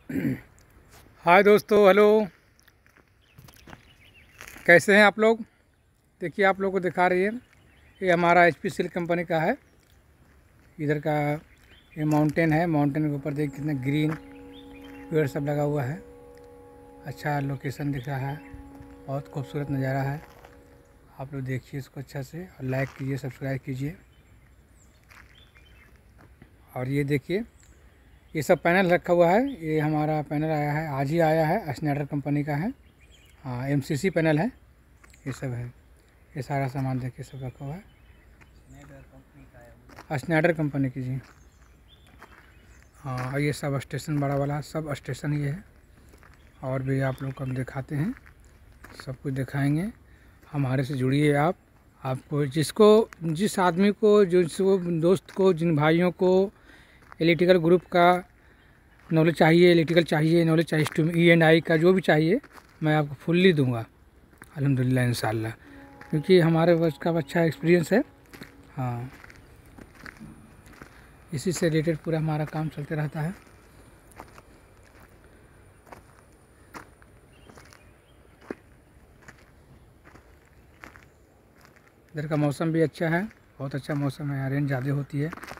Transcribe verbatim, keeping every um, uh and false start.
हाय दोस्तों, हेलो। कैसे हैं आप लोग? देखिए, आप लोग को दिखा रही है, ये हमारा एच पी सिल्क कंपनी का है। इधर का ये माउंटेन है। माउंटेन के ऊपर देखिए कितना ग्रीन पेड़ सब लगा हुआ है। अच्छा लोकेशन दिख रहा है, बहुत खूबसूरत नज़ारा है। आप लोग देखिए इसको अच्छा से और लाइक कीजिए, सब्सक्राइब कीजिए। और ये देखिए, ये सब पैनल रखा हुआ है। ये हमारा पैनल आया है, आज ही आया है, स्नाइडर कंपनी का है। हाँ, एम सी सी पैनल है, ये सब है। ये सारा सामान देखिए सब रखा हुआ है, स्नाइडर कंपनी की जी। हाँ, ये सब स्टेशन बड़ा वाला सब स्टेशन ये है। और भी आप लोग को हम दिखाते हैं, सब कुछ दिखाएंगे। हमारे से जुड़िए आप। आपको जिसको जिस आदमी को, जिस दोस्त को, जिन भाइयों को इलेक्ट्रिकल ग्रुप का नॉलेज चाहिए, इलेक्ट्रिकल चाहिए, नॉलेज चाहिए, ई एंड आई का जो भी चाहिए, मैं आपको फुल्ली दूंगा अल्हम्दुलिल्लाह इंशाल्लाह, क्योंकि हमारे वर्ष का अच्छा एक्सपीरियंस है। हाँ, इसी से रिलेटेड पूरा हमारा काम चलते रहता है। इधर का मौसम भी अच्छा है, बहुत अच्छा मौसम है। यहाँ रेंज ज़्यादा होती है।